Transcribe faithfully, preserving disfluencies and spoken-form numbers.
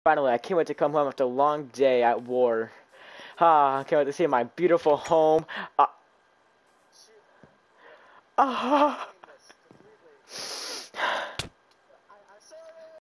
Finally, I can't wait to come home after a long day at war. Ah, I can't wait to see my beautiful home. Ah, ah.